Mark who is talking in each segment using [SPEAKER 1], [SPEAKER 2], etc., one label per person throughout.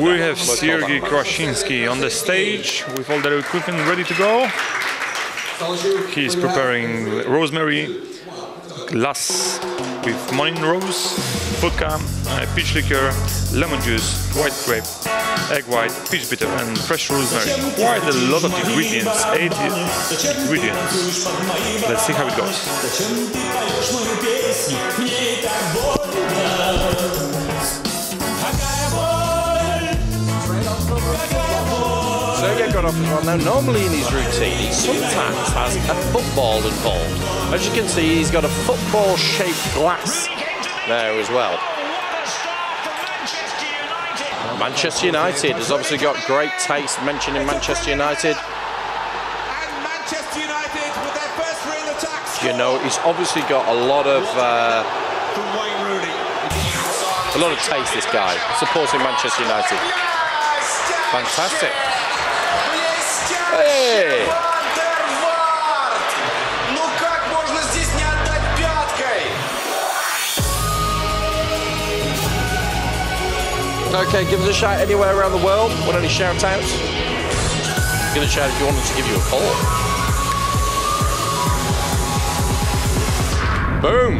[SPEAKER 1] We have Sergei Krashinsky on the stage with all the equipment ready to go. He's preparing rosemary, glass with morning rose, vodka, peach liqueur, lemon juice, white grape, egg white, peach bitter and fresh rosemary. Quite a lot of ingredients, 8 ingredients. Let's see how it goes.
[SPEAKER 2] Sergei got off as well. Now, normally in his routine, he sometimes has a football involved. As you can see, he's got a football-shaped glass there as well. Manchester United has obviously got great taste, mentioning Manchester United.
[SPEAKER 3] And Manchester United with their first real attacks.
[SPEAKER 2] You know, he's obviously got a lot of taste, this guy, supporting Manchester United. Fantastic. Hey! Okay, give us a shout anywhere around the world. Want any shout outs? Give us a shout if you want us to give you a call. Boom!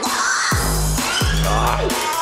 [SPEAKER 2] Ah.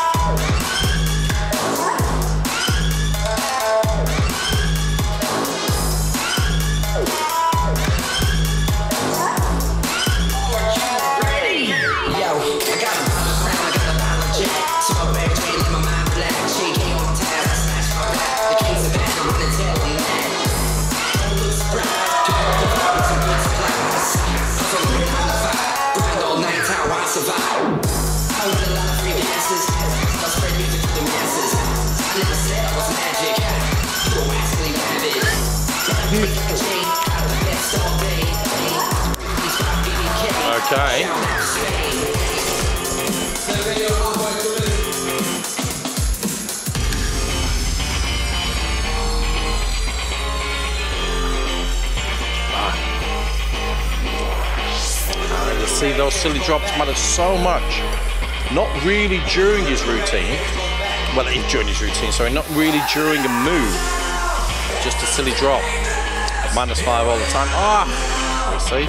[SPEAKER 2] Okay. You see, those silly drops matter so much. Not really during his routine. Well, during his routine, sorry, not really during a move. Just a silly drop. -5 all the time. Ah! You see?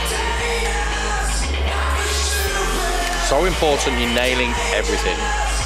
[SPEAKER 2] So important in nailing everything.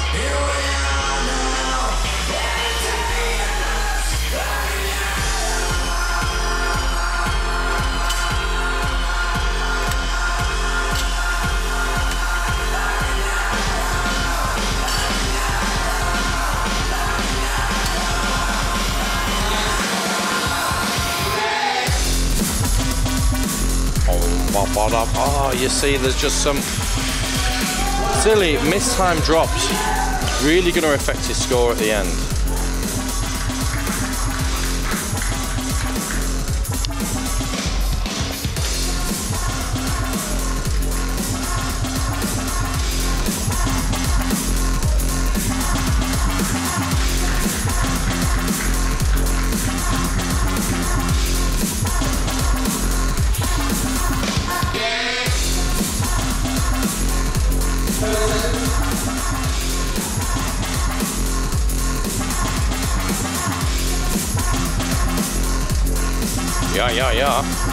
[SPEAKER 2] Oh, you see, there's just some silly mistimed drops. Really going to affect his score at the end. Yeah.